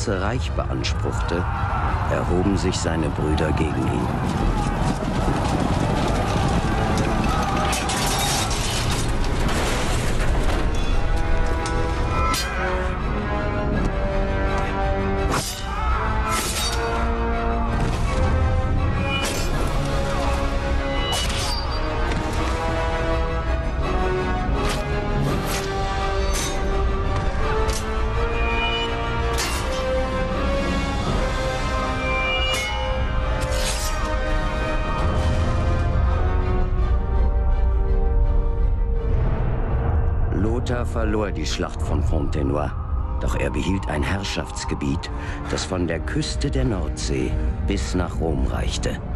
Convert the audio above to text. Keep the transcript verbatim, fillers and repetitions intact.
ganze Reich beanspruchte, erhoben sich seine Brüder gegen ihn. Lothar verlor die Schlacht von Fontenoy, doch er behielt ein Herrschaftsgebiet, das von der Küste der Nordsee bis nach Rom reichte.